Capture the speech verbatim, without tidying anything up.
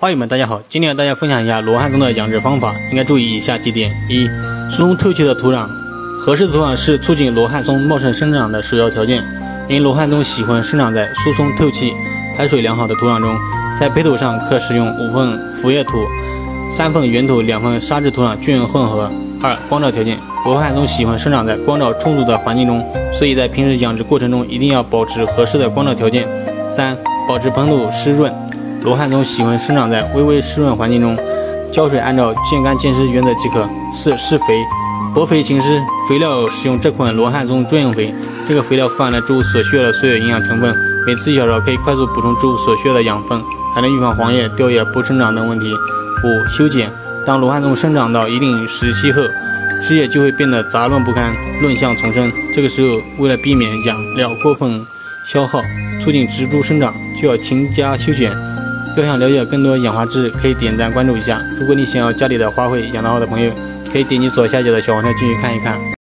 花友们，大家好，今天和大家分享一下罗汉松的养殖方法，应该注意以下几点：一、疏松透气的土壤，合适的土壤是促进罗汉松茂盛生长的首要条件。因罗汉松喜欢生长在疏松透气、排水良好的土壤中，在培土上可使用五份腐叶土、三份原土、两份沙质土壤均匀混合。二、光照条件，罗汉松喜欢生长在光照充足的环境中，所以在平时养殖过程中一定要保持合适的光照条件。三、保持盆土湿润，罗汉松喜欢生长在微微湿润环境中，浇水按照见干见湿原则即可。四、施肥，薄肥勤施，肥料使用这款罗汉松专用肥，这个肥料富含了植物所需要的所有营养成分，每次一小勺可以快速补充植物所需要的养分，还能预防黄叶、掉叶、不生长等问题。五、修剪，当罗汉松生长到一定时期后，枝叶就会变得杂乱不堪、论相丛生，这个时候为了避免养料过分消耗，促进植株生长，就要勤加修剪。要想了解更多养花知识，可以点赞关注一下。如果你想要家里的花卉养得好的朋友，可以点击左下角的小黄条进去看一看。